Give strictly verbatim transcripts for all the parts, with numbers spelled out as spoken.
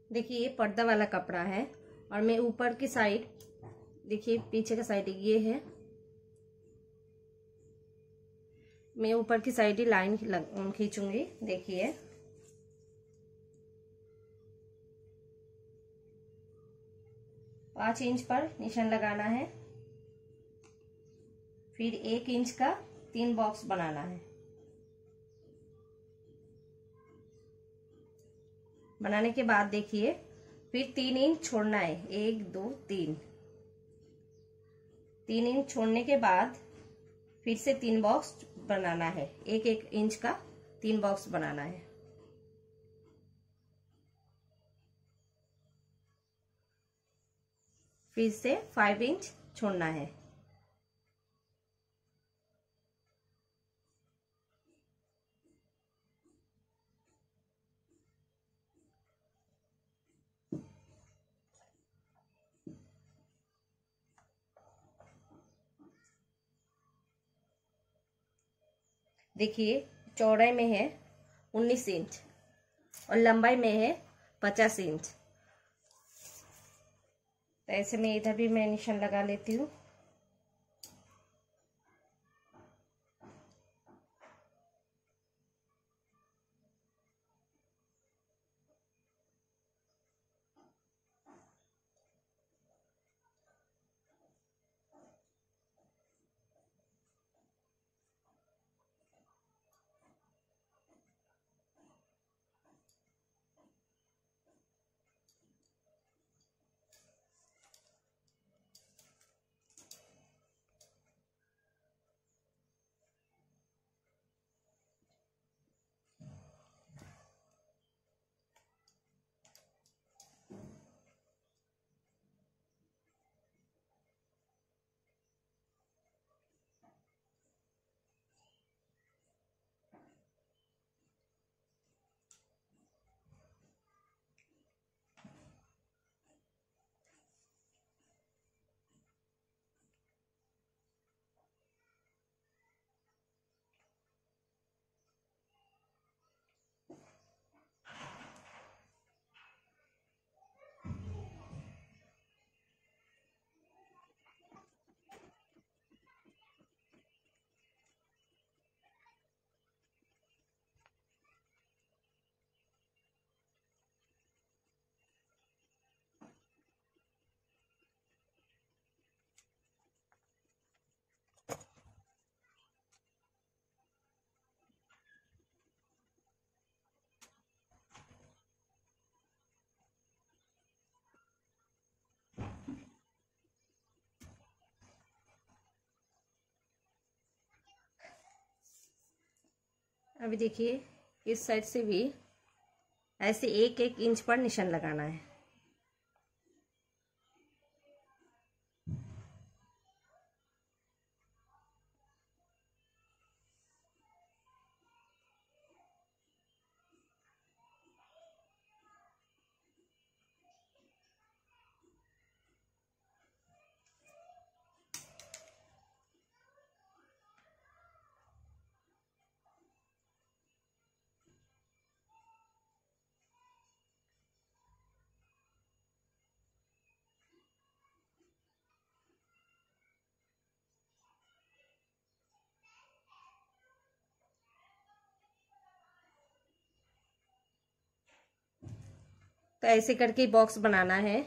देखिए ये पर्दा वाला कपड़ा है और मैं ऊपर की साइड, देखिए पीछे का साइड ये है, मैं ऊपर की साइड ही लाइन खींचूंगी। देखिए पांच इंच पर निशान लगाना है, फिर एक इंच का तीन बॉक्स बनाना है। बनाने के बाद देखिए फिर तीन इंच छोड़ना है, एक दो तीन तीन इंच छोड़ने के बाद फिर से तीन बॉक्स बनाना है, एक एक इंच का तीन बॉक्स बनाना है। फिर से फाइव इंच छोड़ना है। देखिए चौड़ाई में है उन्नीस इंच और लंबाई में है पचास इंच। तो ऐसे में इधर भी मैं निशान लगा लेती हूँ। अभी देखिए इस साइड से भी ऐसे एक एक इंच पर निशान लगाना है। तो ऐसे करके बॉक्स बनाना है।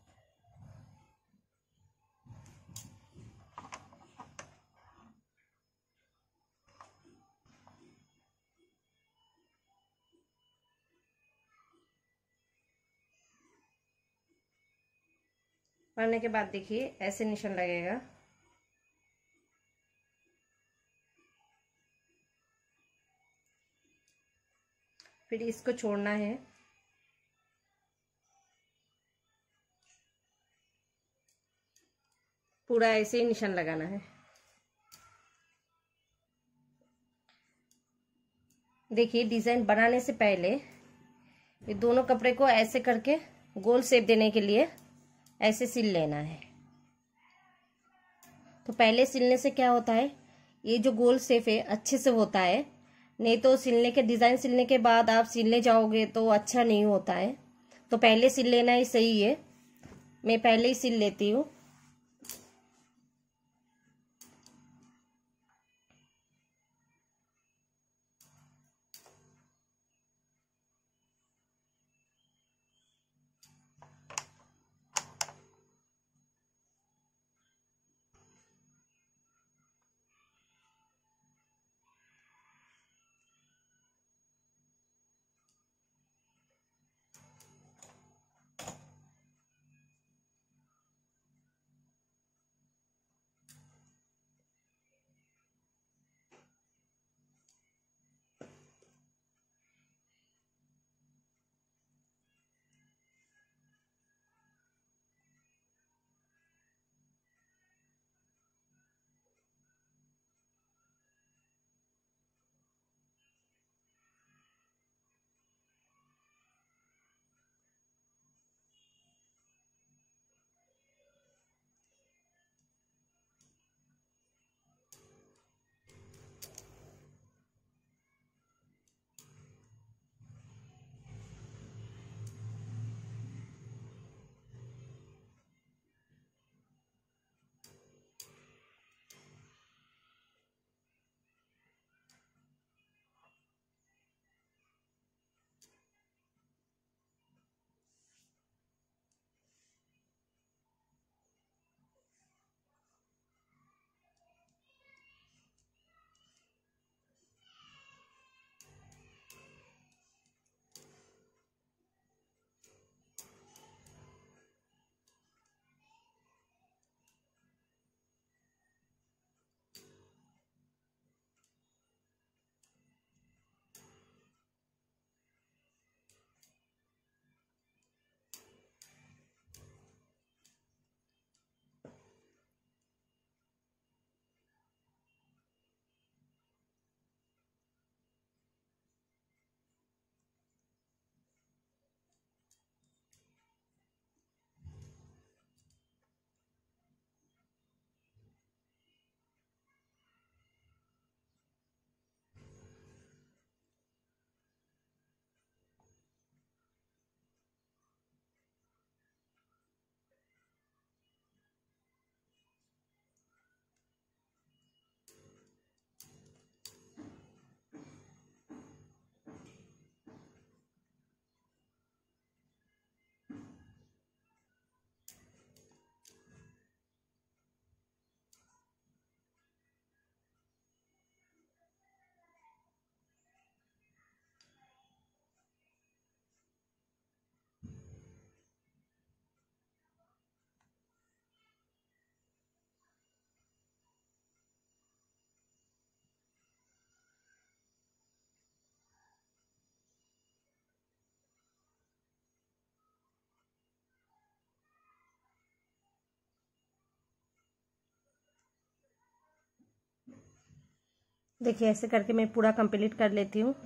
बनने के बाद देखिए ऐसे निशान लगेगा। फिर इसको छोड़ना है, पूरा ऐसे ही निशान लगाना है। देखिए डिजाइन बनाने से पहले ये दोनों कपड़े को ऐसे करके गोल शेप देने के लिए ऐसे सिल लेना है। तो पहले सिलने से क्या होता है, ये जो गोल शेप है अच्छे से होता है, नहीं तो सिलने के डिजाइन सिलने के बाद आप सिलने जाओगे तो अच्छा नहीं होता है। तो पहले सिल लेना ही सही है। मैं पहले ही सिल लेती हूँ। देखिए ऐसे करके मैं पूरा कंप्लीट कर लेती हूँ।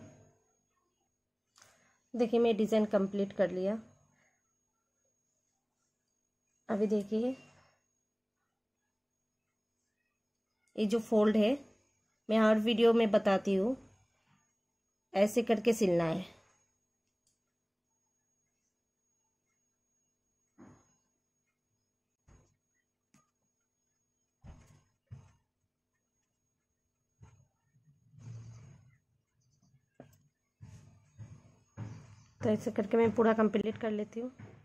देखिए मैं डिज़ाइन कंप्लीट कर लिया। अभी देखिए ये जो फोल्ड है, मैं हर वीडियो में बताती हूँ, ऐसे करके सिलना है। तो ऐसे करके मैं पूरा कंप्लीट कर लेती हूँ।